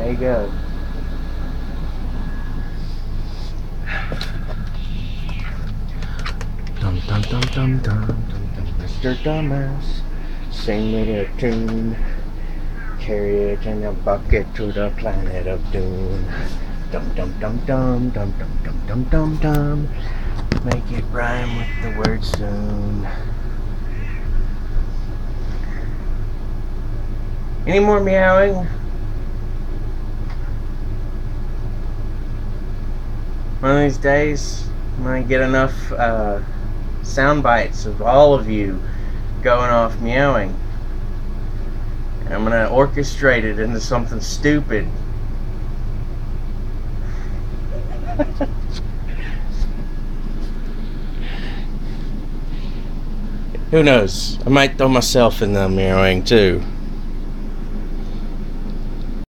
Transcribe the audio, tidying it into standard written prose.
you go. Dum dum dum dum dum dum dum. Mr. Dumbass, sing me a tune. Carry it in a bucket to the planet of doom. Dum dum dum dum dum dum dum dum dum dum. Make it rhyme with the word soon. Any more meowing? One of these days, I'm gonna get enough sound bites of all of you going off meowing. And I'm gonna orchestrate it into something stupid. Who knows? I might throw myself in the meowing too.